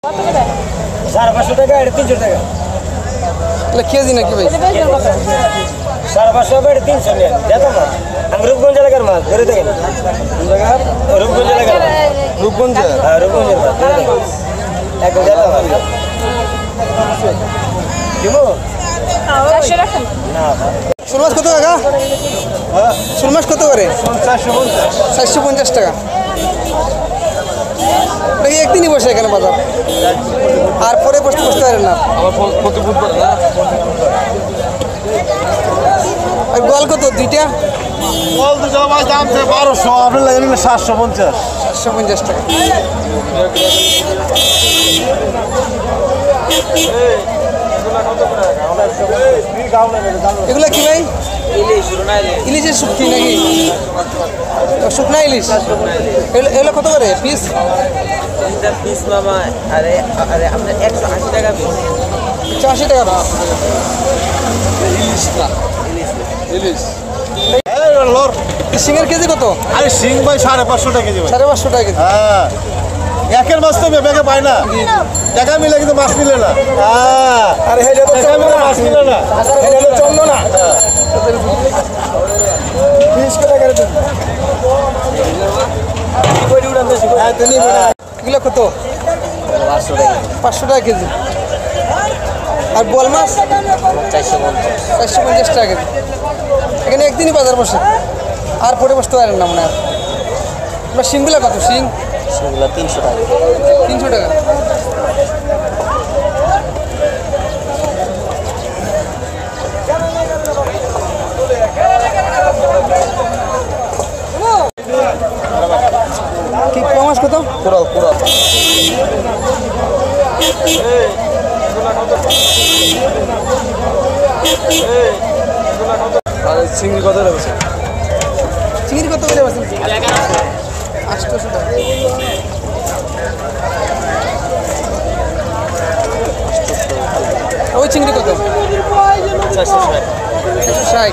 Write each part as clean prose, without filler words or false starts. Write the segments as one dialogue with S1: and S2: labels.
S1: 550 টাকা এটা 300 টাকা
S2: কেজি নাকি ভাই?
S1: 550 টাকা 300 নিয়ে দেখো না আমি রূপগঞ্জ এলাকার মাছ ধরে দেখেন রূপগঞ্জ এলাকার
S2: রূপগঞ্জ
S1: হ্যাঁ রূপগঞ্জের মাছ ধরে দেখেন একদম দেখো দিবো
S3: 400 রাখেন
S1: না
S2: শোল মাছ কত টাকা? শোল মাছ কত করে? 450 টাকা। একদিনই বসে এখানে বাজার আর পরে বসতে বসতে পারেন না। আর গোয়াল কত দুইটা?
S4: গোয়াল দুটো মাছ দাম 1200 আপনার লাগে 750
S2: টাকা। এগুলা কি ভাই? ইলিশের শুটকি নাকি? শুকনা ইলিশ এগুলো কত করে পিস?
S5: পিস মামা আরে আরে আপনার 180 টাকা পিস।
S2: 180 টাকা ইলিশ। সিংয়ের কেজি কত?
S4: আরে সিং ভাই 550 টাকা কেজি ভাই।
S2: 550 টাকা কেজি।
S4: হ্যাঁ একের মাছ তো বেগে পায় না টাকা মিলে কিন্তু মাছ মিলে না। হ্যাঁ
S1: আরে হেডে তো চলবে না
S4: মাছ মিলে না
S1: হেডে তো চলবে না 20 টাকা করে দেন কই উড়ান দেছি হ্যাঁ তুমি
S2: এগুলো কত? 500 টাকা কেজি। আর বোয়াল মাছ 450 টাকা কেজি। এখানে একদিনই বাজার বসে আর পরে বসতে পারেন না মনে হয়। আপনার শিংগুলা কত?
S5: সেগুলো 300 টাকা।
S2: 300 টাকা। কি মাছ কত?
S5: কুড়াল
S2: আর চিংড়ি কত লাগছে? চিংড়ি কত করে আছে? 800 টাকা। ওই চিংড়ি কত?
S5: 460।
S2: 460।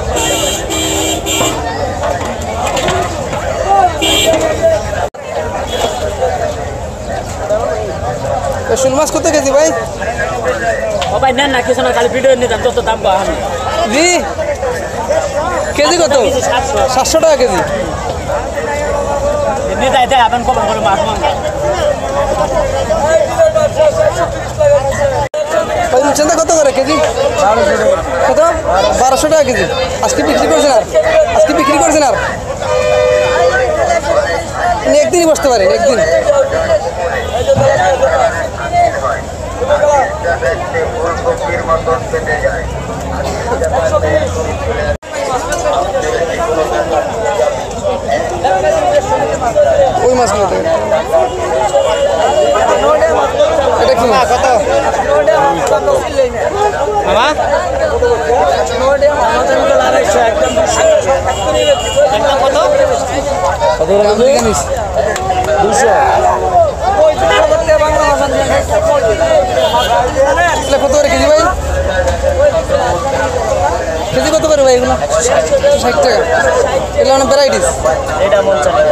S2: শোল মাছ কত কেজি ভাই?
S5: ও ভাই নেন না কিছু না খালি ভিডিও নিয়ে যান যত দাম কম
S2: জি কেজি কত? 700 টাকা কেজি।
S5: নিয়ে যাই দেয় আপনি কম করে মাছ মাংস
S2: চিন্তা কত করে কেজি? কত? 1200 টাকা কেজি। আজকে বিক্রি করছেন আর একদিনই বসতে পারেন একদিন। ওই মাছগুলো থেকে এটা কি মাছ? কত? কত করে কেজি ভাই? কেজি কত করে ভাই এগুলো? 60 টাকা। এগুলো অনেক ভ্যারাইটিস।
S5: এটা 39